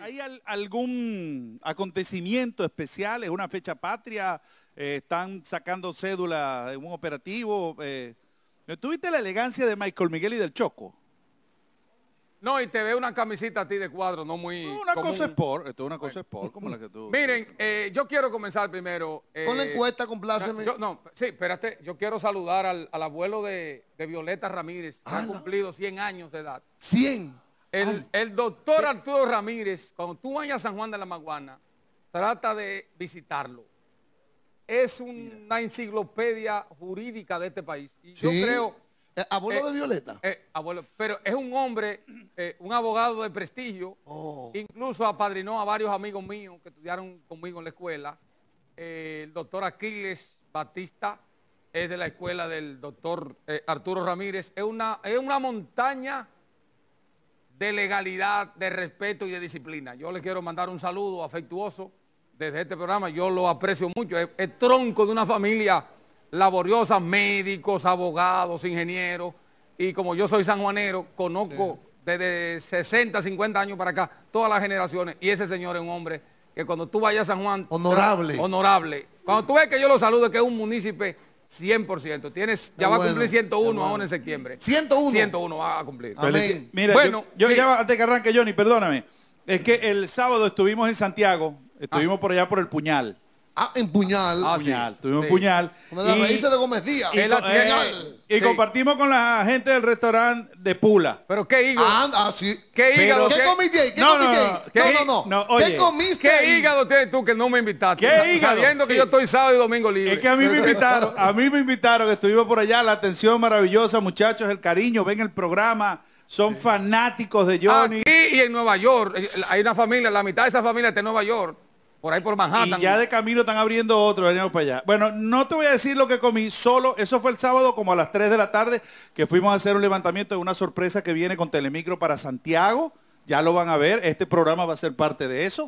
¿Hay algún acontecimiento especial? ¿Es una fecha patria? ¿Están sacando cédula en un operativo? ¿Tuviste la elegancia de Michael Miguel y del Choco? No, y te veo una camisita a ti de cuadro, no muy Una común. cosa sport, esto es una cosa sport, como la que tú... Miren, yo quiero comenzar primero. Con la encuesta, compláceme. Sí, espérate, yo quiero saludar al abuelo de Violeta Ramírez, que ha cumplido 100 años de edad. 100. El doctor Arturo Ramírez, cuando tú vayas a San Juan de la Maguana, trata de visitarlo. Es una enciclopedia jurídica de este país. Y yo creo... ¿Abuelo de Violeta? Abuelo, pero es un hombre, un abogado de prestigio. Incluso apadrinó a varios amigos míos que estudiaron conmigo en la escuela. El doctor Aquiles Batista es de la escuela del doctor Arturo Ramírez. Es una montaña de legalidad, de respeto y de disciplina. Yo le quiero mandar un saludo afectuoso desde este programa. Yo lo aprecio mucho. Es tronco de una familia laboriosa, médicos, abogados, ingenieros, y como yo soy sanjuanero, conozco desde 60, 50 años para acá todas las generaciones, y ese señor es un hombre que cuando tú vayas a San Juan... Honorable. Honorable. Cuando tú ves que yo lo saludo, que es un municipio 100%, ya va a cumplir 101 ahora en septiembre. 101. 101 va a cumplir. Amén. Mira, bueno, yo ya antes que arranque, Johnny, perdóname, es que el sábado estuvimos en Santiago, estuvimos por allá por el Puñal. En Puñal. Puñal, tuvimos Puñal. Una de las raíces de Gómez Díaz. Y compartimos con la gente del restaurante de Pula. ¿Pero qué hígado? Sí. ¿Qué hígado? ¿Qué comiste ahí? Oye, ¿Qué comiste ¿Qué ahí? hígado tienes tú que no me invitaste? ¿Qué hígado? Sabiendo que yo estoy sábado y domingo libre. Es que a mí me invitaron, estuvimos por allá, la atención maravillosa, muchachos, el cariño, ven el programa, son fanáticos de Johnny. Aquí y en Nueva York, hay una familia, la mitad de esa familia está en Nueva York. Por ahí por Manhattan. Y ya de camino están abriendo otro, venimos para allá. Bueno, no te voy a decir lo que comí, solo, eso fue el sábado como a las 3 de la tarde, que fuimos a hacer un levantamiento de una sorpresa que viene con Telemicro para Santiago. Ya lo van a ver, este programa va a ser parte de eso.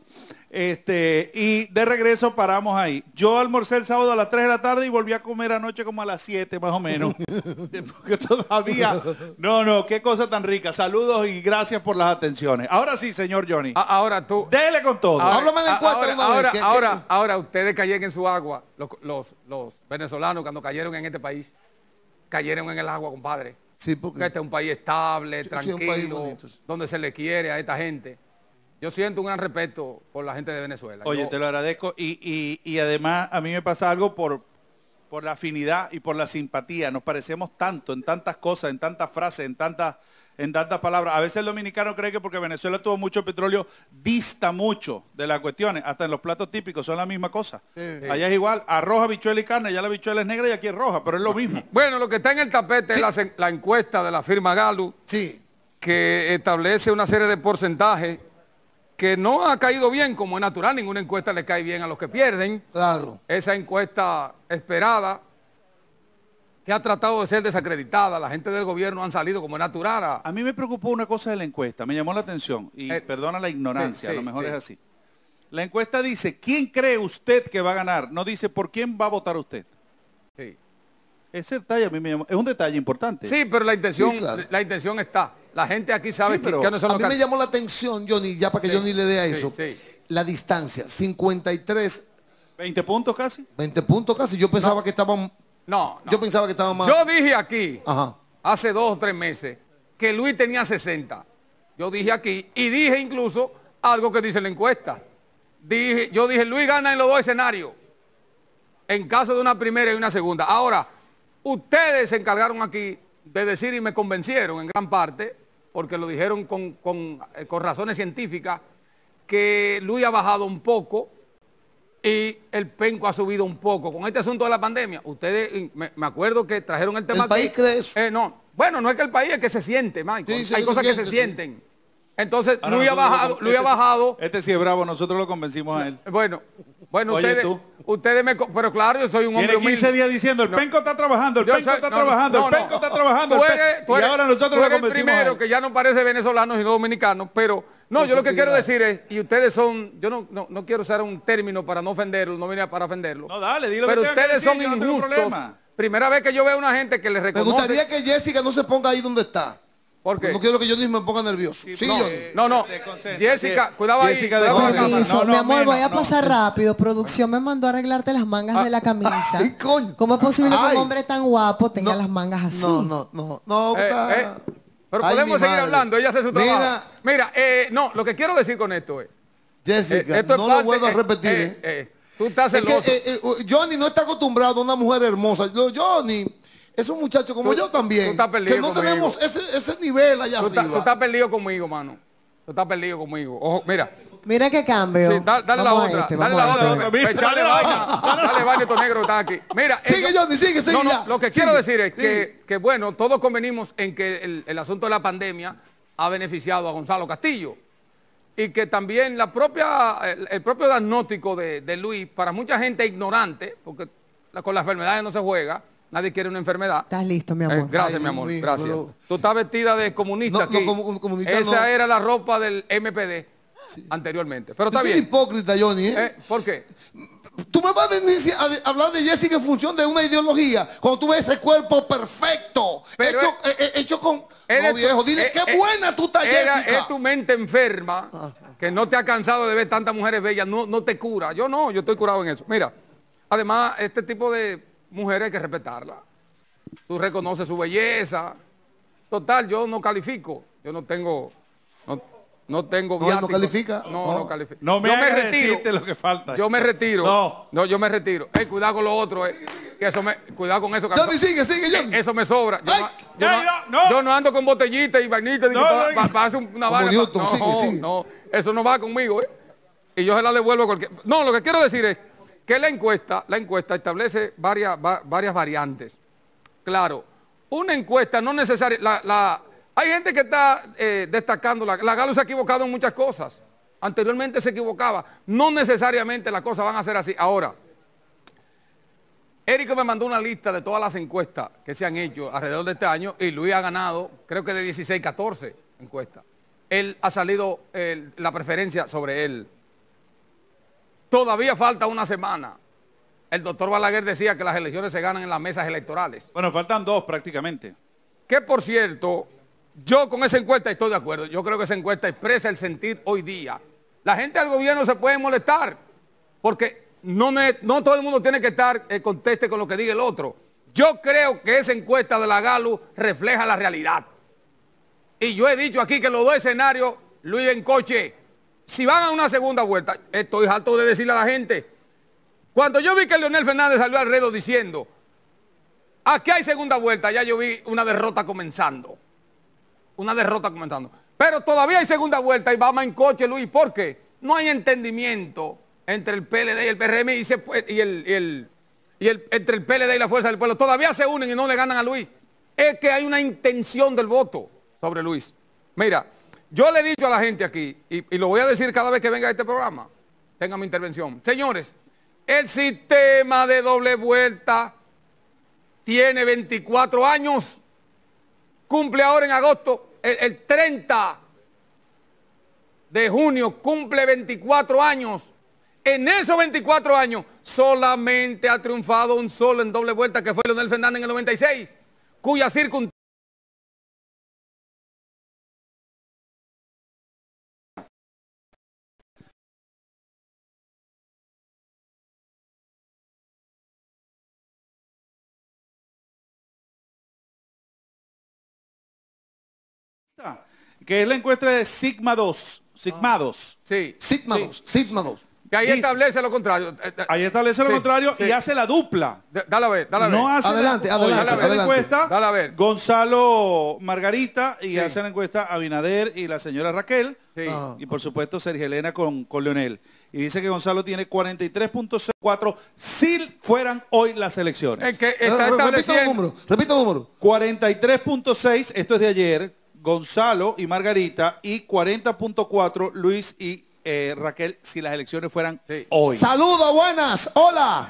Y de regreso paramos ahí. Yo almorcé el sábado a las 3 de la tarde y volví a comer anoche como a las 7 más o menos. Porque todavía... No, qué cosa tan rica. Saludos y gracias por las atenciones. Ahora sí, señor Johnny. Ahora tú... Dele con todo. Háblame de encuesta ahora, ustedes cayeron en su agua. Los venezolanos cuando cayeron en este país, cayeron en el agua, compadre. Sí, porque este es un país estable, tranquilo, un país bonito, donde se le quiere a esta gente. Yo siento un gran respeto por la gente de Venezuela. Oye, te lo agradezco y además a mí me pasa algo por la afinidad y por la simpatía. Nos parecemos tanto en tantas cosas, en tantas frases, en tantas palabras. A veces el dominicano cree que porque Venezuela tuvo mucho petróleo, dista mucho de las cuestiones. Hasta en los platos típicos son la misma cosa. Allá es igual, arroz, habichuela y carne. Allá la habichuela es negra y aquí es roja, pero es lo mismo. Bueno, lo que está en el tapete es la encuesta de la firma Gallup, que establece una serie de porcentajes que no ha caído bien, como es natural. Ninguna encuesta le cae bien a los que pierden. Claro. Esa encuesta esperada, que ha tratado de ser desacreditada, la gente del gobierno han salido como es natural. A mí me preocupó una cosa de la encuesta, me llamó la atención, y perdona la ignorancia, a lo mejor es así. La encuesta dice, ¿quién cree usted que va a ganar? No dice, ¿por quién va a votar usted? Sí. Ese detalle a mí me llamó, es un detalle importante. Sí, pero la intención está. La gente aquí sabe que no son a mí me llamó la atención, Johnny, ya para que Johnny le dé a eso. La distancia, 53. 20 puntos casi. 20 puntos casi, yo pensaba que estaban... No. Yo pensaba que estaba más... Yo dije aquí, hace 2 o 3 meses, que Luis tenía 60. Yo dije aquí, y dije incluso algo que dice la encuesta. Yo dije, Luis gana en los 2 escenarios, en caso de una primera y una segunda. Ahora, ustedes se encargaron aquí de decir, y me convencieron en gran parte, porque lo dijeron con razones científicas, que Luis ha bajado un poco, y el penco ha subido un poco. Con este asunto de la pandemia, ustedes, me acuerdo que trajeron el tema aquí. ¿El país cree eso? Bueno, no es que el país, es que se siente, Michael. Hay cosas que se sienten. Entonces, Luis ha bajado. Este sí es bravo, nosotros lo convencimos a él. Bueno, Oye, ustedes pero claro, yo soy un hombre humilde. Tiene 15 días diciendo, el penco está trabajando, el penco está trabajando, el penco está trabajando. Y ahora nosotros lo convencimos primero, que ya no parece venezolano sino dominicano, pero... No, yo lo que quiero decir es, y ustedes son, yo no quiero usar un término para no ofenderlo, no vine para ofenderlo. No, dale, dilo. Pero que ustedes decir, son injustos. Primera vez que yo veo a una gente que les reconoce. Me gustaría que Jessica no se ponga ahí donde está. ¿Por qué? No quiero que Johnny me ponga nervioso. Sí, no, Johnny. no. Jessica, cuidado ahí. Jessica, cuidado con la cámara. Permiso, mi amor, voy a pasar rápido. Producción me mandó a arreglarte las mangas de la camisa. Ay, coño. ¿Cómo es posible que Ay. un hombre tan guapo tenga No, las mangas así? No. Pero Ay, podemos mi seguir madre. hablando, ella hace su trabajo. Mira, no, lo que quiero decir con esto es... Jessica, esto es no parte, lo vuelvo a repetir. tú estás Es celoso. que Johnny no está acostumbrado a una mujer hermosa. Johnny es un muchacho como yo también. Tú estás perdido que no conmigo. tenemos ese nivel allá Tú arriba. estás perdido conmigo, mano. Tú estás perdido conmigo. Ojo, mira. Mira qué cambio. Sí, dale la Vamos a otra. este, Dale vamos la a otra. este. Echale vaina. Dale vaina a estos negros que están aquí. Mira. Sigue, Johnny, sigue No, ya. lo que quiero decir es que, bueno, todos convenimos en que el asunto de la pandemia ha beneficiado a Gonzalo Castillo. Y que también el propio diagnóstico de Luis, para mucha gente ignorante, porque con las enfermedades no se juega, nadie quiere una enfermedad. Estás listo, mi amor. Gracias, Ay, mi amor, Dios mío, gracias. pero- Tú estás vestida de comunista No, aquí. comunista Esa no. era la ropa del MPD anteriormente. Pero Tú está eres bien. hipócrita, Johnny. ¿Por qué? Tú me vas a venir a hablar de Jessica en función de una ideología. Cuando tú ves ese cuerpo perfecto, Pero hecho con... Eres No, viejo, tú- dile qué buena tú estás, Jessica. Es tu mente enferma, que no te ha cansado de ver tantas mujeres bellas, no te cura. Yo no, yo estoy curado en eso. Mira, además, este tipo de mujeres hay que respetarla. Tú reconoces su belleza. Total, yo no califico. Yo no tengo... No tengo No, él no viático. califica. No califica. No me Yo hagas decirte lo que falta. Yo me retiro. No. Yo me retiro. Cuidado con lo otro, que eso cuidado con eso. que Johnny, sigue, Johnny. eso me sobra. Ay, Yo no ando con botellita y vainita para hacer una Como vaina. Newton, No, sigue. no, eso no va conmigo. Y yo se la devuelvo a cualquier... No, lo que quiero decir es que la encuesta establece varias variantes. Claro, una encuesta no necesaria... Hay gente que está destacando, la Galo se ha equivocado en muchas cosas. Anteriormente se equivocaba. No necesariamente las cosas van a ser así. Ahora, Érico me mandó una lista de todas las encuestas que se han hecho alrededor de este año y Luis ha ganado, creo que de 16, 14 encuestas. Él ha salido la preferencia sobre él. Todavía falta una semana. El doctor Balaguer decía que las elecciones se ganan en las mesas electorales. Bueno, faltan 2 prácticamente. Que por cierto, yo con esa encuesta estoy de acuerdo. Yo creo que esa encuesta expresa el sentir hoy día. La gente del gobierno se puede molestar porque no todo el mundo tiene que estar conteste con lo que diga el otro. Yo creo que esa encuesta de la Galo refleja la realidad. Y yo he dicho aquí que los dos escenarios, Luis en coche, si van a una segunda vuelta, estoy harto de decirle a la gente. Cuando yo vi que Leonel Fernández salió al ruedo diciendo, aquí hay segunda vuelta, ya yo vi una derrota comenzando. Una derrota comenzando. Pero todavía hay segunda vuelta y vamos en coche, Luis. ¿Por qué? No hay entendimiento entre el PLD y el PRM entre el PLD y la Fuerza del Pueblo. Todavía se unen y no le ganan a Luis. Es que hay una intención del voto sobre Luis. Mira, yo le he dicho a la gente aquí, y lo voy a decir cada vez que venga a este programa, tenga mi intervención. Señores, el sistema de doble vuelta tiene 24 años. Cumple ahora en agosto, el 30 de junio, cumple 24 años. En esos 24 años, solamente ha triunfado un solo en doble vuelta, que fue Leonel Fernández en el 96, cuya circunstancia... Que es la encuesta de Sigma 2. Sigma 2. Sí. Sigma 2. Que ahí Dice- establece lo contrario. Ahí establece lo Sí, contrario sí. y hace la dupla. Dale a ver, dale a ver. No hace Adelante, la, adelante, oye, hace adelante. la encuesta Dale a ver. Gonzalo Margarita y Sí. hace la encuesta Abinader y la señora Raquel. Sí. Ah. Y por supuesto Sergio Elena con Leonel. Y dice que Gonzalo tiene 43.04 si fueran hoy las elecciones. Es que está Repita los estableciendo... números. Repita los números. 43.6, esto es de ayer, Gonzalo y Margarita, y 40.4 Luis y Raquel si las elecciones fueran Sí. hoy. Saludos, buenas. Hola.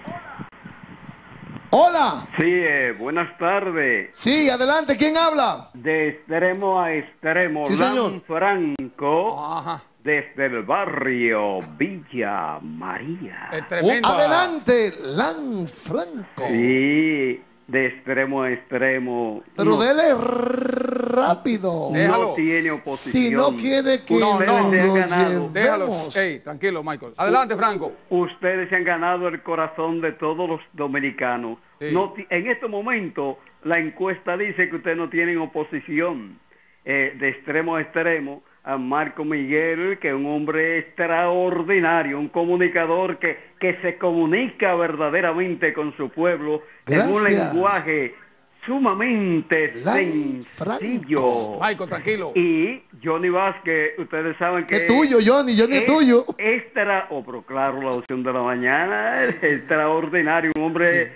Hola. Sí, buenas tardes. Sí, adelante. ¿Quién habla? De extremo a extremo, Sí, señor. Franco, Ajá. desde el barrio Villa María. Es tremendo. Adelante, Lan Franco. Sí, de extremo a extremo. Pero no, dele rápido. Déjalo. no tiene oposición. Si no quiere que No, Ustedes no, se han lo ganado. Déjalo. llevemos. Ey, tranquilo, Michael. Adelante, Franco. Ustedes se han ganado el corazón de todos los dominicanos. Sí. En este momento, la encuesta dice que ustedes no tienen oposición de extremo a extremo a Marco Miguel, que es un hombre extraordinario, un comunicador que se comunica verdaderamente con su pueblo en un Gracias. lenguaje sumamente Franco. sencillo. Michael, tranquilo. Y Johnny Vázquez, ustedes saben que Es tuyo, Johnny es tuyo. pero claro, la opción de la mañana es extraordinario, un hombre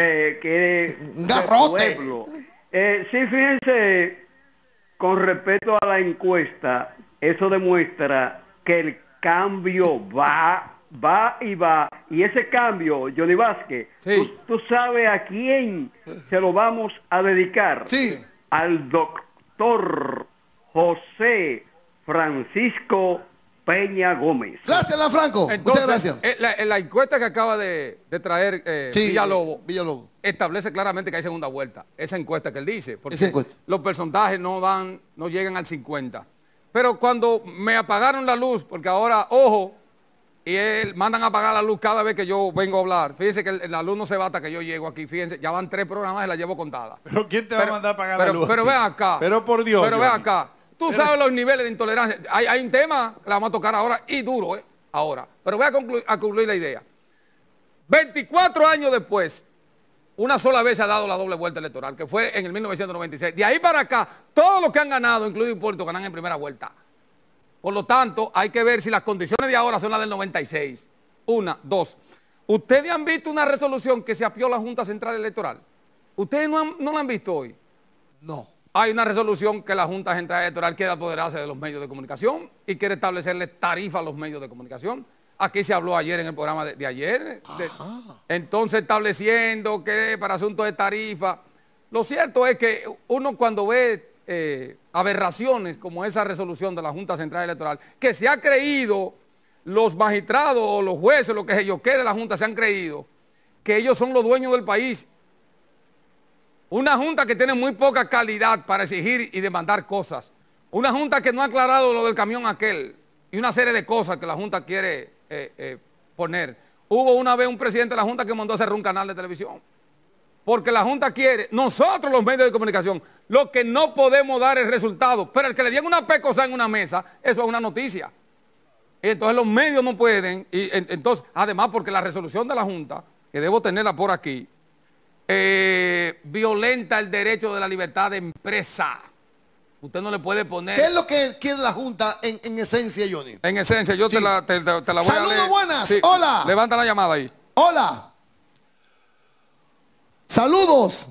Un garrote. de pueblo. Sí, fíjense, con respecto a la encuesta, eso demuestra que el cambio va y va. Y ese cambio, Johnny Vázquez, Sí. tú sabes a quién se lo vamos a dedicar. Sí. Al doctor José Francisco Peña Gómez. Gracias, Franco. Entonces, Muchas gracias. La encuesta que acaba de traer Sí, Villalobos Villalobos. establece claramente que hay segunda vuelta. Esa encuesta que él dice. Porque Esa encuesta. los porcentajes no llegan al 50. Pero cuando me apagaron la luz, porque ahora, ojo, mandan a apagar la luz cada vez que yo vengo a hablar. Fíjense que la luz no se va hasta que yo llego aquí. Fíjense, ya van 3 programas y la llevo contada. ¿Pero quién te va a mandar a pagar la luz? Pero ven acá. Pero por Dios. Pero ven Johnny. acá. Tú sabes los niveles de intolerancia. Hay un tema que la vamos a tocar ahora y duro, ahora. Pero voy a concluir la idea. 24 años después, una sola vez se ha dado la doble vuelta electoral, que fue en el 1996. De ahí para acá, todos los que han ganado, incluido Hipólito, ganan en primera vuelta. Por lo tanto, hay que ver si las condiciones de ahora son las del 96. Una, dos. ¿Ustedes han visto una resolución que se apió la Junta Central Electoral? ¿Ustedes no la han visto hoy? No. Hay una resolución que la Junta Central Electoral quiere apoderarse de los medios de comunicación y quiere establecerle tarifa a los medios de comunicación. Aquí se habló ayer en el programa de ayer. Entonces, estableciendo que para asuntos de tarifa. Lo cierto es que uno cuando ve aberraciones como esa resolución de la Junta Central Electoral, que se ha creído, los magistrados o los jueces, lo que ellos que de la Junta se han creído, que ellos son los dueños del país. Una Junta que tiene muy poca calidad para exigir y demandar cosas. Una Junta que no ha aclarado lo del camión aquel y una serie de cosas que la Junta quiere poner. Hubo una vez un presidente de la Junta que mandó a cerrar un canal de televisión. Porque la Junta quiere, nosotros los medios de comunicación, lo que no podemos dar es resultado. Pero el que le digan una pecosa en una mesa, eso es una noticia. Y entonces los medios no pueden. Y entonces, además, porque la resolución de la Junta, que debo tenerla por aquí, violenta el derecho de la libertad de empresa. Usted no le puede poner... ¿Qué es lo que quiere la Junta en esencia, Johnny? En esencia, yo Sí. te la voy a leer. Saludos, buenas. Hola. Levanta la llamada ahí. Hola. Saludos.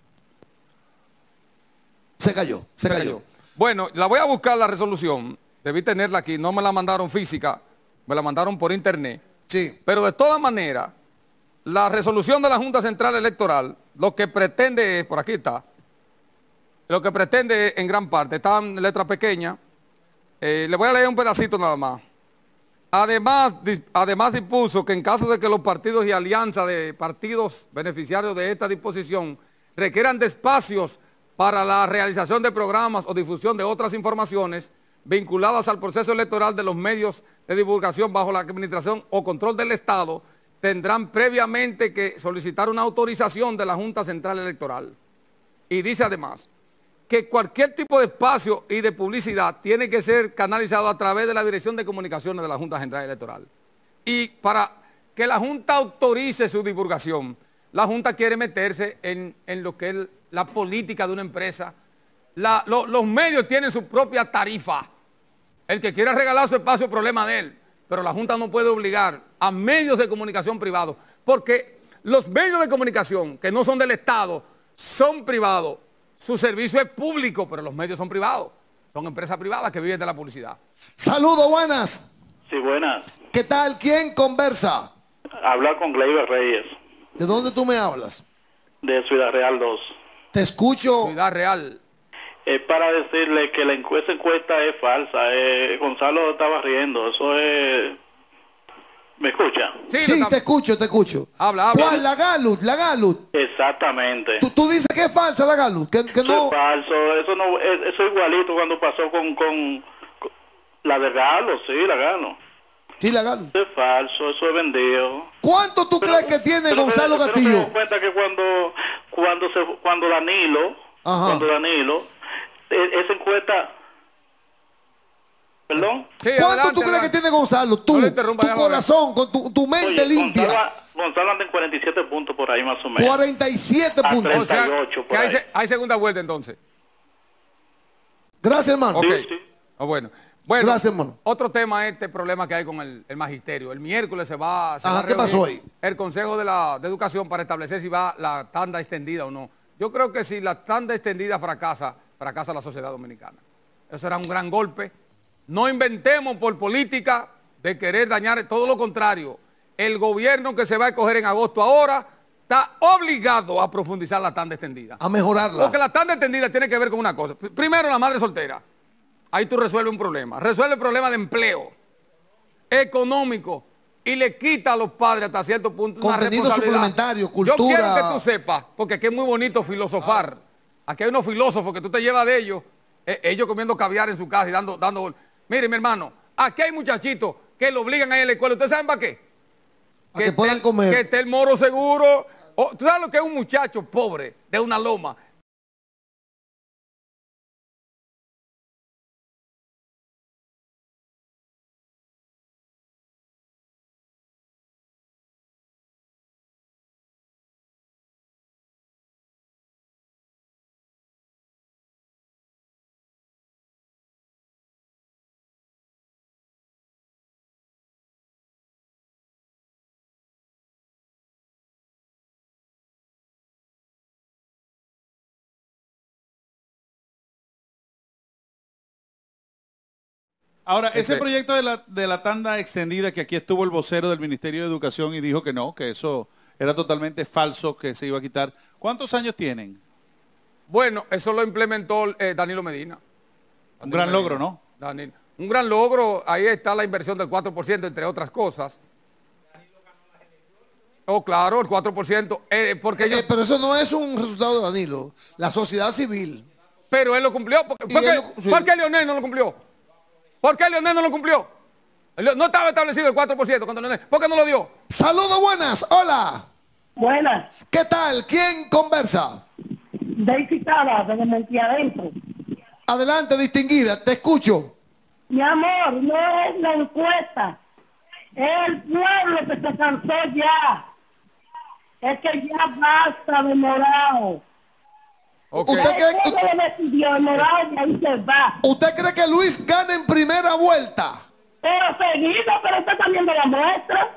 Se cayó. Bueno, la voy a buscar la resolución. Debí tenerla aquí. No me la mandaron física. Me la mandaron por internet. Sí. Pero de todas maneras, la resolución de la Junta Central Electoral, lo que pretende es, por aquí está, lo que pretende en gran parte, está en letra pequeña, le voy a leer un pedacito nada más. Además dispuso que en caso de que los partidos y alianzas de partidos beneficiarios de esta disposición requieran de espacios para la realización de programas o difusión de otras informaciones vinculadas al proceso electoral de los medios de divulgación bajo la administración o control del Estado, tendrán previamente que solicitar una autorización de la Junta Central Electoral. Y dice además que cualquier tipo de espacio y de publicidad tiene que ser canalizado a través de la Dirección de Comunicaciones de la Junta Central Electoral. Y para que la Junta autorice su divulgación, la Junta quiere meterse en lo que es la política de una empresa. Los medios tienen su propia tarifa. El que quiera regalar su espacio, problema de él. Pero la Junta no puede obligar a medios de comunicación privados, porque los medios de comunicación que no son del Estado son privados. Su servicio es público, pero los medios son privados. Son empresas privadas que viven de la publicidad. Saludos, buenas. Sí, buenas. ¿Qué tal? ¿Quién conversa? Habla con Gleyber Reyes, ¿De dónde tú me hablas? de Ciudad Real 2. Te escucho. Ciudad Real. Es para decirle que la encuesta es falsa. Gonzalo estaba riendo. Eso es ¿Me escucha? Sí, te escucho, te escucho. Habla. ¿Cuál? La Galut. Exactamente. Tú dices que es falsa la Galut, que Eso no. es falso, eso es igualito cuando pasó con la de Galo, sí, la Galo. Sí, la Galut. Eso es falso, eso es vendido. ¿Cuánto tú crees que tiene Gonzalo Pero Castillo? se da cuenta que cuando Danilo, esa encuesta, ¿perdón? Sí, ¿Cuánto adelante, tú crees adelante. que tiene Gonzalo? Tú, No le interrumpa, tu déjame ver. corazón, con tu mente Oye, limpia. Gonzalo anda en 47 puntos por ahí más o menos. 47 A puntos. O sea, 38 que por ahí. hay segunda vuelta entonces. Gracias, hermano. Ok. Sí. Bueno, Gracias, hermano. otro tema es este problema que hay con el magisterio. El miércoles se va a ¿qué reunir pasó ahí? el Consejo de Educación para establecer si va la tanda extendida o no. Yo creo que si la tanda extendida fracasa la sociedad dominicana. Eso será un gran golpe. No inventemos por política de querer dañar, todo lo contrario. El gobierno que se va a escoger en agosto ahora está obligado a profundizar la tanda extendida. A mejorarla. Porque la tanda extendida tiene que ver con una cosa. Primero, la madre soltera. Ahí tú resuelves un problema. Resuelve el problema de empleo, económico, y le quita a los padres hasta cierto punto una Contenido responsabilidad. suplementario, cultura. Yo quiero que tú sepas, porque aquí es muy bonito filosofar. Aquí hay unos filósofos que tú te llevas de ellos, ellos comiendo caviar en su casa y dando. Mire, mi hermano, aquí hay muchachitos que lo obligan a ir a la escuela. ¿Ustedes saben para qué? Para que puedan comer. Que esté el moro seguro. ¿Tú sabes lo que es un muchacho pobre de una loma? Ahora, ese proyecto de la tanda extendida, que aquí estuvo el vocero del Ministerio de Educación y dijo que no, que eso era totalmente falso, que se iba a quitar. ¿Cuántos años tienen? Bueno, eso lo implementó Danilo Medina. Un gran logro, ¿no? Un gran logro, ahí está la inversión del 4%, entre otras cosas. Oh, claro, el 4%, porque Pero eso no es un resultado de Danilo. La sociedad civil. pero él lo cumplió. ¿Por qué Leonel no lo cumplió? ¿Por qué Leonel no lo cumplió? No estaba establecido el 4% cuando Leonel. ¿Por qué no lo dio? Saludos, buenas. Hola. Buenas, ¿Qué tal? ¿Quién conversa? Daisy Taba, de Monteadentro. Adelante, distinguida. Te escucho. Mi amor, no es la encuesta. Es el pueblo que se cansó ya. Es que ya basta de Morao. Ok. ¿Usted cree, El pueblo lo decidió, el Morao y ahí se va. ¿Usted cree que Luis gana en primera vuelta? Pero seguido, pero usted también de la muestra.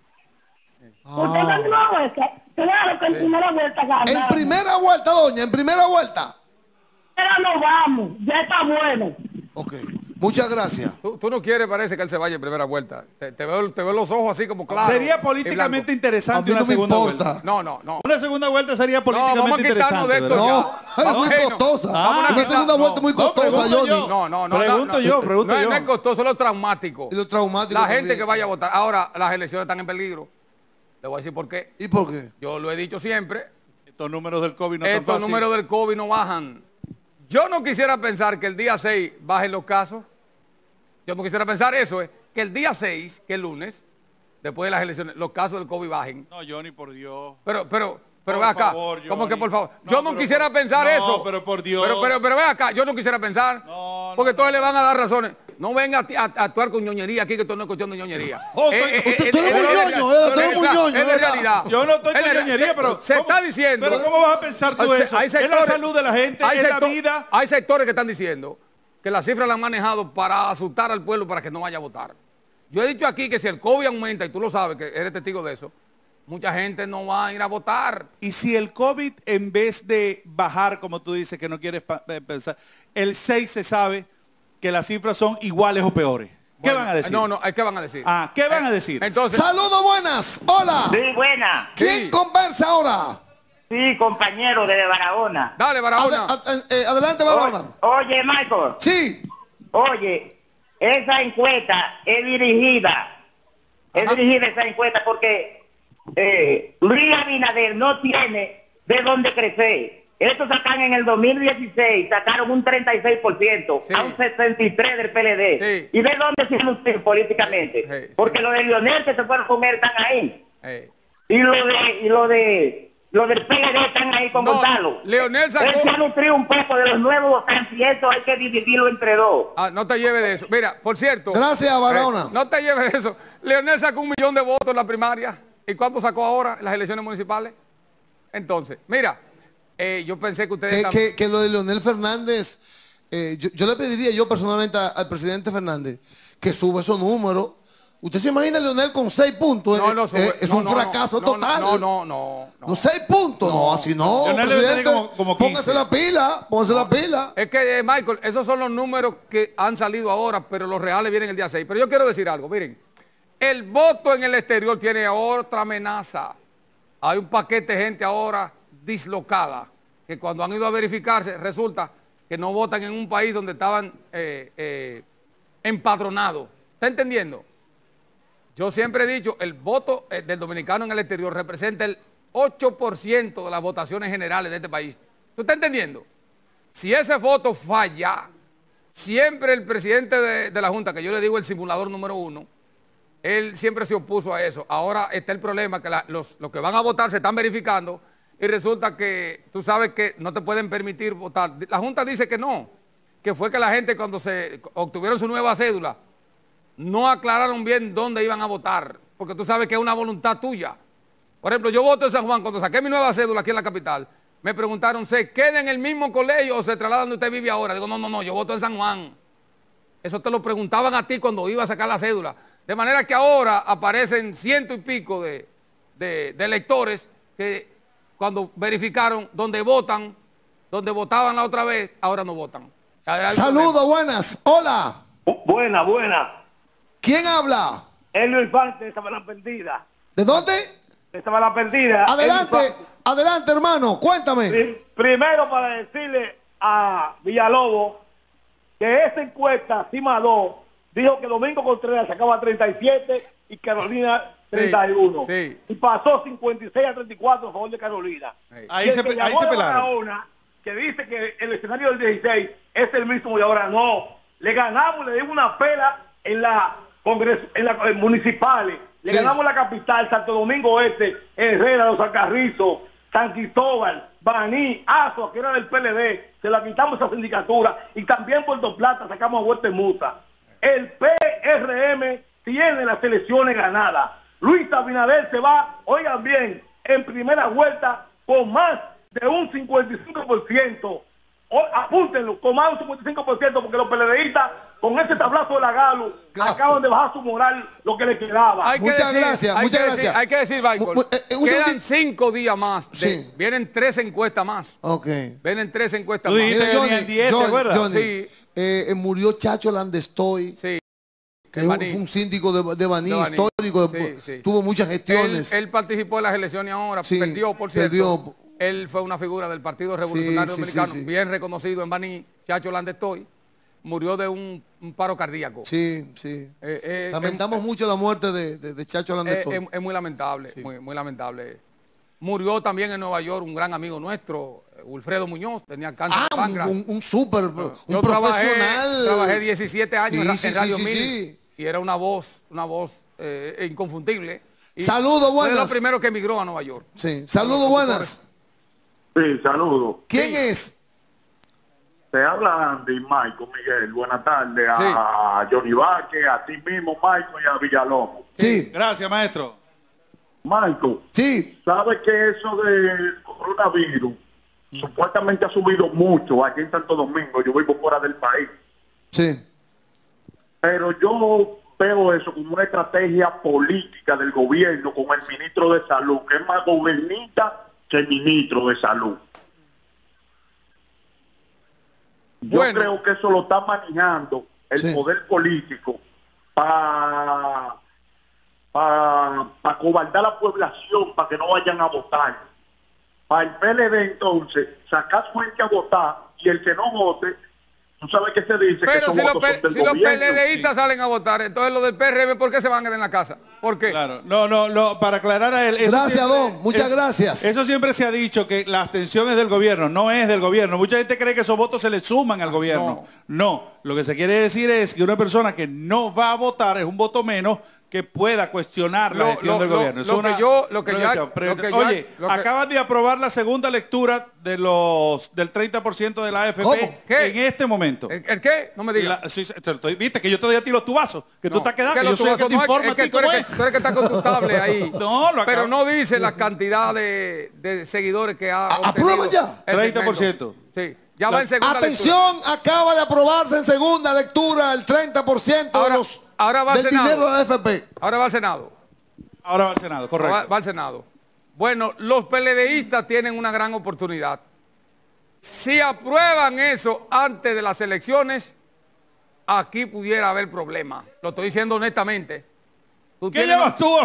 Usted también de la muestra. Claro que en primera vuelta ganamos. En primera vuelta, doña, en primera vuelta. Pero no vamos, ya está bueno. Ok, muchas gracias. Tú no quieres, parece que él se vaya en primera vuelta. Te veo los ojos así como claros. Sería y políticamente blancos. interesante A mí una no me segunda importa. vuelta. No. Una segunda vuelta sería vamos a políticamente quitarnos de interesante, esto ¿verdad? No, ya. es muy Bueno, costosa. vamos a Una quitar- segunda vuelta muy no, costosa, pregunto Johnny. yo. No. Pregunto yo. No es costoso, es lo traumático. Y lo traumático La gente también. que vaya a votar. Ahora, las elecciones están en peligro. Le voy a decir por qué. ¿Y por qué? Yo lo he dicho siempre. Estos números del COVID no están Estos fáciles. números del COVID no bajan. Yo no quisiera pensar que el día 6 bajen los casos. Yo no quisiera pensar eso, que el día 6, que es lunes, después de las elecciones, los casos del COVID bajen. No, Johnny, por Dios. Pero Por ve acá, favor, ¿cómo Johnny. que por favor? No, Yo no pero quisiera pensar no, eso. pero por Dios. Pero ve acá, yo no quisiera pensar. No, porque no, todos le van a dar razones. No venga a actuar con ñoñería aquí, que esto no es cuestión de ñoñería. Oh, tú eres muy ñoño, tú eres muy ñoño, Es la ¿verdad? realidad. Yo no estoy con Es la- ñoñería, pero... Se ¿cómo? está diciendo... Pero ¿cómo vas a pensar tú eso? Hay Es la sectores- salud de la gente, hay es la sector- vida. Hay sectores que están diciendo que las cifras las han manejado para asustar al pueblo para que no vaya a votar. Yo he dicho aquí que si el COVID aumenta, y tú lo sabes, que eres testigo de eso, mucha gente no va a ir a votar. Y si el COVID, en vez de bajar, como tú dices, que no quieres pensar, el 6 se sabe que las cifras son iguales o peores. ¿Qué Bueno, van a decir? No, ¿qué van a decir? ¿Qué van a decir? Entonces, Saludos, buenas. Hola. Sí, buena. ¿Quién Sí. conversa ahora? Sí, compañero de Barahona. dale, Barahona. Adelante, Barahona. Oye, Michael. Sí. Oye, esa encuesta es dirigida es dirigir esa encuesta porque Luis Abinader no tiene de dónde crecer. Estos sacan en el 2016, sacaron un 36%, Sí. a un 63% del PLD. Sí. ¿Y de dónde se lucen políticamente? Sí. Porque los de Lionel que se fueron a comer están ahí. Eh. Y lo del PLD están ahí con No, Gonzalo. Leonel sacó- Él se ha nutrido un poco de los nuevos votantes y eso hay que dividirlo entre dos. Ah, no te lleves de eso. Mira, por cierto. Gracias, Barahona. No te lleves de eso. Leonel sacó 1 millón de votos en la primaria. ¿Y cuánto sacó ahora en las elecciones municipales? Entonces, mira, yo pensé que ustedes... Que lo de Leonel Fernández, yo le pediría yo personalmente al presidente Fernández que suba esos números. ¿Usted se imagina a Leonel con 6 puntos? No, no sube. Es No, un no, fracaso no, total. No. 6 puntos, no, así no. Leonel debe tener Presidente, como 15. póngase la pila, póngase la pila. Es que, Michael, esos son los números que han salido ahora, pero los reales vienen el día 6. Pero yo quiero decir algo, miren. El voto en el exterior tiene otra amenaza. Hay un paquete de gente ahora dislocada, que cuando han ido a verificarse, resulta que no votan en un país donde estaban empadronados. ¿Está entendiendo? Yo siempre he dicho, el voto del dominicano en el exterior representa el 8% de las votaciones generales de este país. ¿Tú estás entendiendo? Si ese voto falla, siempre el presidente de la Junta, que yo le digo el simulador número 1, él siempre se opuso a eso. Ahora está el problema que los que van a votar se están verificando y resulta que tú sabes que no te pueden permitir votar. La Junta dice que no, que fue que la gente cuando se obtuvieron su nueva cédula, no aclararon bien dónde iban a votar, porque tú sabes que es una voluntad tuya. Por ejemplo, yo voto en San Juan, cuando saqué mi nueva cédula aquí en la capital, me preguntaron, ¿se queda en el mismo colegio o se traslada donde usted vive ahora? Digo, no, yo voto en San Juan. Eso te lo preguntaban a ti cuando iba a sacar la cédula. De manera que ahora aparecen 100 y pico de electores que cuando verificaron dónde votan, donde votaban la otra vez, ahora no votan. Saludos, buenas. Hola. Buena. ¿Quién habla? Elio Infante estaba la perdida. ¿De dónde? Estaba la perdida. Adelante, hermano. Cuéntame. Primero para decirle a Villalobos que esa encuesta, Cima 2, dijo que Domingo Contreras sacaba 37 y Carolina 31. Sí. Y pasó 56 a 34 a favor de Carolina. Ahí se pelaron. Barahona, que dice que el escenario del 16 es el mismo de ahora. No. Le ganamos, le dimos una pela en la municipales. Le ganamos la capital, Santo Domingo Este, Herrera, Los Alcarrizos, San Cristóbal, Baní, Azua, que era del PLD. Se la quitamos esa sindicatura. Y también Puerto Plata sacamos a Huerta Muta. El PRM tiene las elecciones ganadas. Luis Abinader se va, oigan bien, en primera vuelta con más de un 55%. Apúntenlo, con más de un 55%, porque los PLDistas, con ese tablazo de la Galo, acaban de bajar su moral lo que les quedaba. Muchas gracias. Hay que decir, Michael, quedan 5 días más. Sí. Vienen 3 encuestas más. Ok. Vienen 3 encuestas Tú más. dijiste que venían 10, ¿te acuerdas? Johnny, Sí. murió Chacho Landestoy, Sí. que En fue Baní. un síndico de Baní, De Baní. histórico, Sí. tuvo muchas gestiones. Él participó en las elecciones ahora, Sí, perdió, por cierto. perdió. Él fue una figura del Partido Revolucionario Sí, Dominicano, sí. bien reconocido en Baní, Chacho Landestoy. Murió de un paro cardíaco. Sí. Lamentamos mucho la muerte de Chacho Landestoy. Es muy lamentable, Sí. muy lamentable. Murió también en Nueva York un gran amigo nuestro, Wilfredo Muñoz, tenía cáncer de páncreas. un súper, un Yo profesional. Trabajé 17 años Sí, en Radio sí, 1000 sí. y era una voz inconfundible. Y Saludos, fue de buenas. los primeros que emigró a Nueva York. Sí. Saludos, buenas. Sí, saludos. ¿Quién Sí. es? Te habla Andy, Michael, Miguel. Buenas tardes a Johnny Vázquez, a ti mismo, Michael, y a Villalobos. Sí. Gracias, maestro. Michael, Sí. ¿sabes que eso del coronavirus supuestamente ha subido mucho aquí en Santo Domingo? Yo vivo fuera del país. Sí. Pero yo veo eso como una estrategia política del gobierno con el ministro de Salud, que es más gobernista que el ministro de Salud. Yo Bueno. creo que eso lo está manejando el Sí. poder político para cobardar a la población, para que no vayan a votar. Para el PLD entonces, sacar su gente a votar y el que no vote, ¿Tú sabes qué se dice? Pero que si esos votos son del los gobierno. PLDistas salen a votar, entonces los del PRM, ¿por qué se van a quedar en la casa? ¿Por qué? Claro, no, para aclarar a él. Gracias, Don, muchas gracias. Eso siempre se ha dicho, que la abstención es del gobierno, no es del gobierno. Mucha gente cree que esos votos se le suman al gobierno. No, lo que se quiere decir es que una persona que no va a votar es un voto menos que pueda cuestionar la gestión del gobierno. Oye, acaban de aprobar la segunda lectura del 30% de la AFP. ¿Cómo? ¿Qué? En este momento. ¿El qué? No me digas. Viste que yo te doy a ti los tubazos, que tú estás quedando, yo soy el que te informa a ti tú cómo eres es. que está con tu tablet ahí. No, lo pero acabo. no dice la cantidad de seguidores que ha aprueba ya. el 30%. segmento. Sí, ya va en segunda Atención, acaba de aprobarse en segunda lectura el 30% ahora va al del Senado. dinero de la AFP. Ahora va al Senado. Ahora va al Senado, correcto. Va al Senado. Bueno, los PLDistas tienen una gran oportunidad. Si aprueban eso antes de las elecciones, aquí pudiera haber problemas. Lo estoy diciendo honestamente. ¿Qué llamas tú?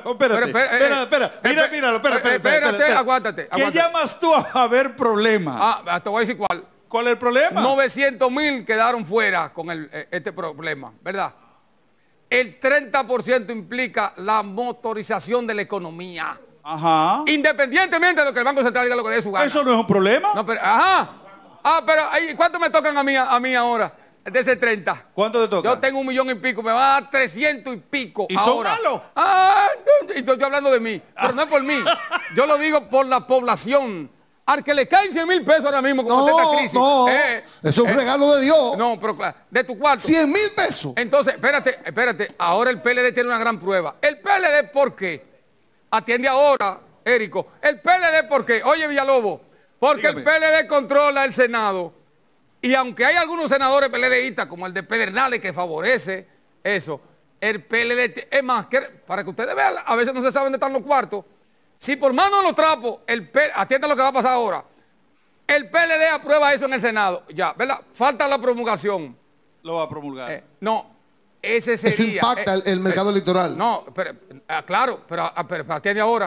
Espérate. Aguántate. ¿Qué llamas tú a haber problemas? Te voy a decir cuál. ¿Cuál es el problema? 900,000 quedaron fuera con este problema, ¿verdad? El 30% implica la motorización de la economía. Ajá. Independientemente de lo que el Banco Central diga lo que le dé su gana. ¿Eso no es un problema? No, pero, pero ¿cuánto me tocan a mí ahora? De ese 30. ¿Cuánto te toca? Yo tengo 1 millón y pico, me va a dar 300 y pico. ¿Y ahora. son malos? Y estoy hablando de mí, pero no es por mí. Yo lo digo por la población. Al que le caen 100,000 pesos ahora mismo con esta crisis. No, eso es un regalo de Dios. No, pero claro, de tu cuarto. 100,000 pesos. Entonces, espérate. Ahora el PLD tiene una gran prueba. ¿El PLD por qué? Atiende ahora, Érico. ¿El PLD por qué? Oye, Villalobos, porque dígame. El PLD controla el Senado. Y aunque hay algunos senadores PLDistas, como el de Pedernales, que favorece eso, el PLD... Es más, para que ustedes vean, a veces no se sabe dónde están los cuartos. Si por mano de los trapos, atienda lo que va a pasar ahora. El PLD aprueba eso en el Senado. Ya, ¿verdad? Falta la promulgación. Lo va a promulgar. No, ese sería... Eso impacta el mercado electoral. No, claro, pero atiende ahora.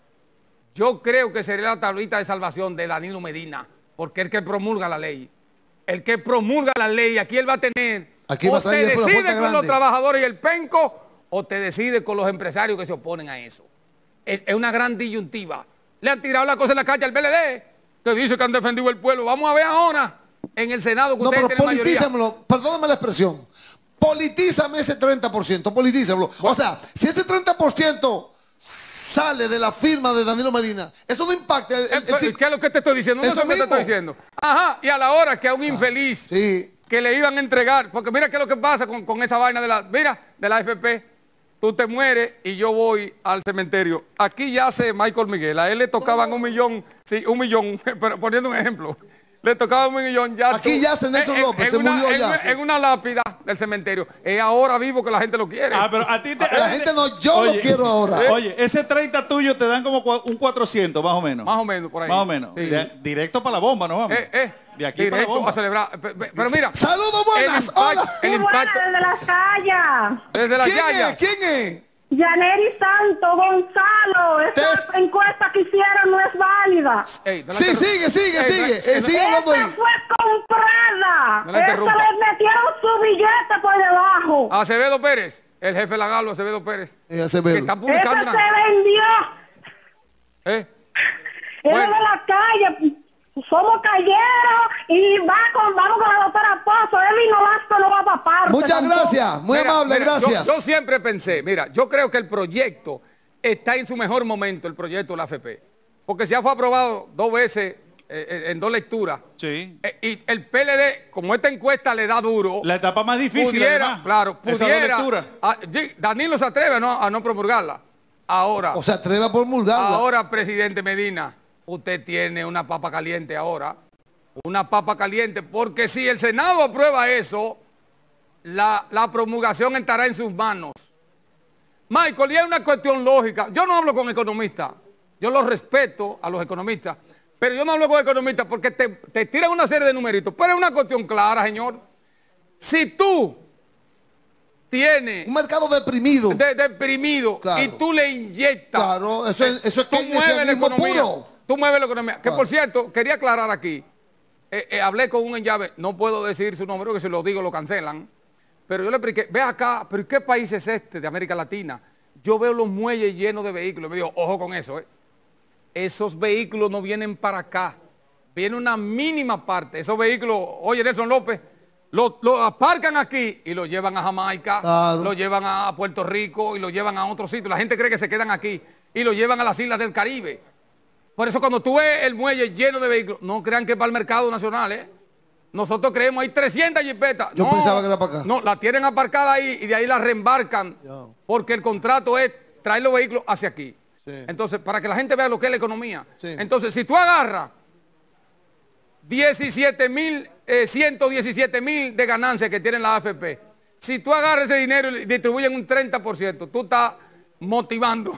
Yo creo que sería la tablita de salvación de Danilo Medina, porque es el que promulga la ley. El que promulga la ley, aquí él va a tener... Aquí va a salir te por la decide puerta con grande. los trabajadores y el penco, o te decide con los empresarios que se oponen a eso. Es una gran disyuntiva. Le han tirado la cosa en la calle al PLD, que dice que han defendido el pueblo. Vamos a ver ahora en el Senado que ustedes tienen mayoría. Politízamelo, perdóname la expresión. Politízame ese 30%, politízamelo. O sea, si ese 30% sale de la firma de Danilo Medina, eso no impacta ¿Qué es lo que te estoy diciendo? No es lo que te estoy diciendo. Ajá, y a la hora que a un infeliz que le iban a entregar, porque mira qué es lo que pasa con esa vaina de la AFP. Tú te mueres y yo voy al cementerio. Aquí yace Michael Miguel. A él le tocaban 1 millón, sí, 1 millón, pero poniendo un ejemplo. Le tocaba 1 millón ya. Aquí yace Nelson López, se murió ya. En una lápida del cementerio. Es ahora vivo que la gente lo quiere. Pero a ti la gente no, yo lo quiero ahora. Oye, ese 30 tuyo te dan como un 400, más o menos. Más o menos, por ahí. Más o menos. Sí. Directo para la bomba, ¿no? Vamos. De aquí para la bomba. A celebrar. Pero mira. Saludos, buenas. Hola. El impacto. Desde las calles. Desde las calles. ¿Quién es? Yaneri Santo Gonzalo, esta encuesta que hicieron no es válida. Sí, sigue hablando ahí. Esta fue comprada. No la interrumpa. Esta le metieron su billete por debajo. Acevedo Pérez, el jefe de la Galo, Acevedo Pérez. Acevedo. Que está publicando se vendió. Bueno. Era de la calle. Somos calleros y vamos con la doctora Pozo. Él vino Vasco no va a papar. Muchas gracias, muy amable, gracias. Yo siempre pensé, mira, yo creo que el proyecto está en su mejor momento, el proyecto de la AFP. Porque ya fue aprobado 2 veces en 2 lecturas. Sí. Y el PLD, como esta encuesta le da duro. La etapa más difícil, pudiera, claro, pudiera. Esa Danilo se atreve a no promulgarla. Ahora. O se atreve a promulgarla. Ahora, presidente Medina. Usted tiene una papa caliente ahora, una papa caliente, porque si el Senado aprueba eso, la promulgación estará en sus manos. Michael, y es una cuestión lógica. Yo no hablo con economistas, yo los respeto a los economistas, pero yo no hablo con economistas porque te tiran una serie de numeritos, pero es una cuestión clara, señor. Si tú tienes un mercado deprimido, deprimido, claro, y tú le inyectas, claro, eso es tú mueves la economía. puro. Tú mueves la economía. Que por cierto, quería aclarar aquí. hablé con un llave, no puedo decir su nombre, porque si lo digo lo cancelan, pero yo le expliqué, ve acá, pero ¿qué país es este de América Latina? Yo veo los muelles llenos de vehículos, me dijo, ojo con eso, esos vehículos no vienen para acá, viene una mínima parte, esos vehículos, oye Nelson López, lo aparcan aquí y lo llevan a Jamaica, claro, lo llevan a Puerto Rico y lo llevan a otros sitios, la gente cree que se quedan aquí y lo llevan a las islas del Caribe. Por eso cuando tú ves el muelle lleno de vehículos, no crean que es para el mercado nacional, Nosotros creemos hay 300 jipetas. Yo pensaba que era para acá. No, la tienen aparcada ahí y de ahí la reembarcan porque el contrato es traer los vehículos hacia aquí. Sí. Entonces, para que la gente vea lo que es la economía. Sí. Entonces, si tú agarras 117.000 de ganancias que tienen la AFP, si tú agarras ese dinero y distribuyes un 30%, tú estás motivando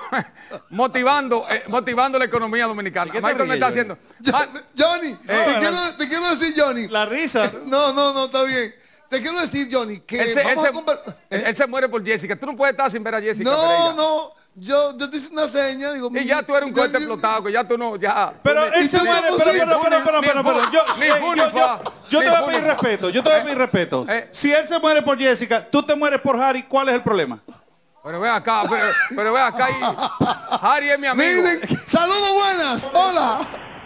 la economía dominicana. Michael me está haciendo. Johnny, te quiero decir, Johnny. La risa. No, está bien. Te quiero decir, Johnny, que él se muere por Jessica. Tú no puedes estar sin ver a Jessica. No. Yo te hice una seña, digo. Y ya tú eres un cohete explotado, que ya tú no, ya. Pero él se muere, yo te voy a pedir respeto. Si él se muere por Jessica, tú te mueres por Harry, ¿cuál es el problema? Pero ve acá, pero ve acá. Harry es mi amigo. Miren, saludos buenas. Hola,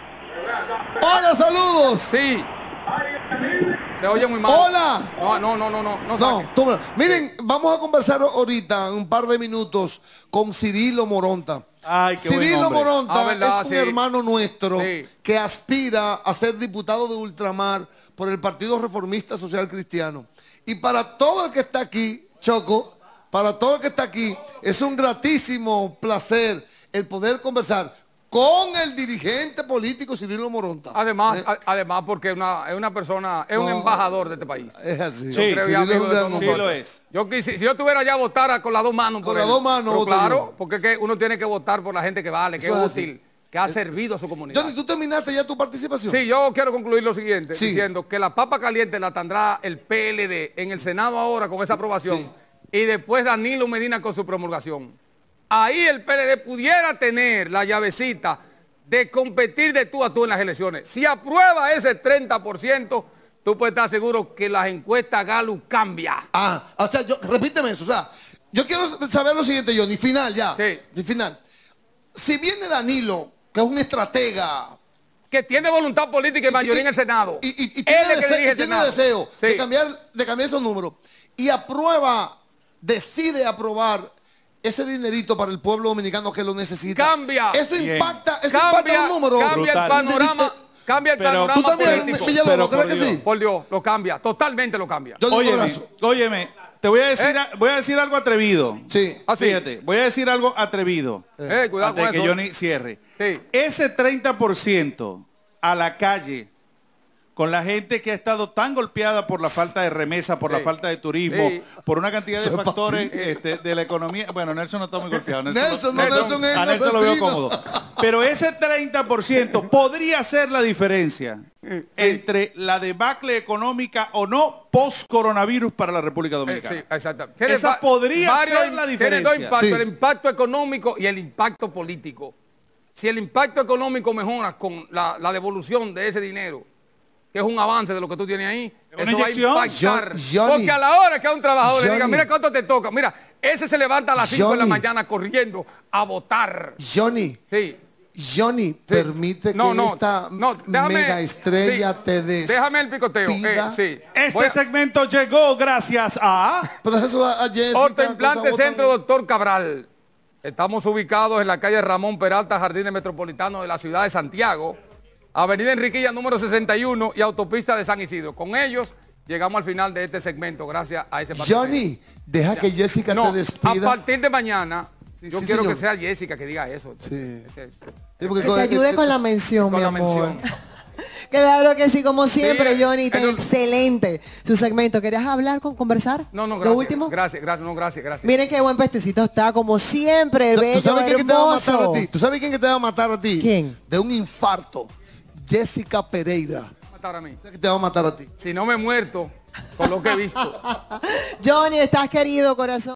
saludos. Sí. Se oye muy mal. Hola. No. Miren, vamos a conversar ahorita en un par de minutos con Cirilo Moronta. Ay, qué Cirilo buen hombre. Moronta es un hermano nuestro que aspira a ser diputado de ultramar por el Partido Reformista Social Cristiano. Y para todo el que está aquí, Choco, para todo el que está aquí, es un gratísimo placer el poder conversar con el dirigente político Cirilo Moronta. Además porque es una persona, es un embajador de este país. Es así. Sí, sí lo es. Si yo tuviera ya votara con las dos manos. Con las dos manos. Pero claro, porque es que uno tiene que votar por la gente que vale, que es útil, que ha servido a su comunidad. Johnny, ¿tú terminaste ya tu participación? Sí, yo quiero concluir lo siguiente, diciendo que la papa caliente la tendrá el PLD en el Senado ahora con esa aprobación y después Danilo Medina con su promulgación. Ahí el PLD pudiera tener la llavecita de competir de tú a tú en las elecciones. Si aprueba ese 30%, tú puedes estar seguro que las encuestas Gallup cambia. O sea, repíteme eso. O sea, yo quiero saber lo siguiente, Johnny. Final ya. Sí. Final. Si viene Danilo, que es un estratega, que tiene voluntad política y mayoría en el Senado. Y tiene deseo de cambiar esos números. Y decide aprobar ese dinerito para el pueblo dominicano que lo necesita. Cambia. Eso impacta los números. Cambia el panorama. Cambia el panorama tú también, político. Villalobos, ¿crees que sí? Por Dios, lo cambia. Totalmente lo cambia. Óyeme, te voy a decir algo atrevido. Sí. Fíjate, voy a decir algo atrevido. Cuidado antes con que eso. Johnny cierre. Sí. Ese 30% a la calle, con la gente que ha estado tan golpeada por la falta de remesa, por la falta de turismo, por una cantidad de factores de la economía. Bueno, Nelson no está muy golpeado. Nelson lo veo cómodo. Pero ese 30% podría ser la diferencia entre la debacle económica o no post-coronavirus para la República Dominicana. Sí, exactamente. Esa podría ser la diferencia. Tiene dos impactos, el impacto económico y el impacto político. Si el impacto económico mejora con la devolución de ese dinero, que es un avance de lo que tú tienes ahí, eso va a impactar. Porque a la hora que a un trabajador le diga, mira cuánto te toca, mira, ese se levanta a las 5 de la mañana corriendo a votar. Johnny, permite que esta mega estrella te déjame el picoteo. Este segmento llegó gracias a Ortoimplante Centro Doctor Cabral. Estamos ubicados en la calle Ramón Peralta, Jardines Metropolitanos de la ciudad de Santiago, Avenida Enriquilla número 61 y autopista de San Isidro. Con ellos llegamos al final de este segmento gracias a ese partido. Johnny, deja que Jessica te despida. A partir de mañana, yo quiero que sea Jessica que diga eso. Que te ayude con la mención, mi amor. Claro que sí, como siempre, Johnny, excelente su segmento. ¿Querías hablar, conversar? No, ¿Lo gracias. último? Gracias. Miren qué buen pestecito está, como siempre, bello, ¿Tú sabes quién te va a matar a hermoso? ti? ¿Tú sabes quién te va a matar a ti? ¿Quién? De un infarto. Jessica Pereira. Matar a mí. ¿Sabes que te va a matar a ti? Si no me he muerto con lo que he visto. Johnny, estás querido, corazón.